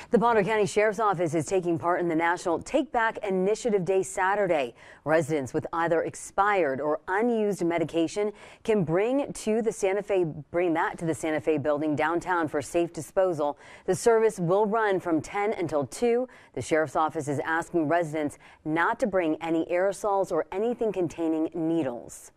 The Bonner County Sheriff's Office is taking part in the National Take Back Initiative Day Saturday. Residents with either expired or unused medication can bring that to the Santa Fe building downtown for safe disposal. The service will run from 10 until 2. The Sheriff's Office is asking residents not to bring any aerosols or anything containing needles.